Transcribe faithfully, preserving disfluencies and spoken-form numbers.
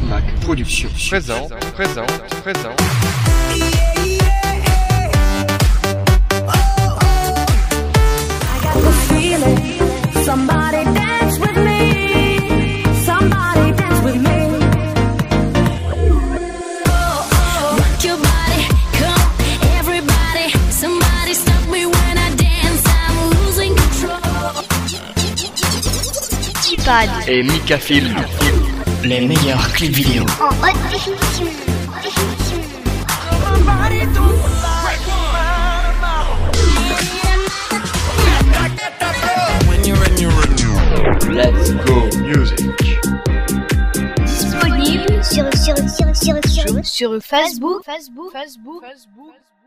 Mac Production. Présent, présent, présent. Somebody dance with me. Somebody dance with me. Oh, oh. Rock your body, come everybody. Somebody stop me when I dance. I'm losing control. Pad Et Mika Film. Les meilleurs clips vidéo. en haute définition. définition. Let's go music. Disponible sur sur sur sur sur sur Facebook Facebook Facebook Facebook.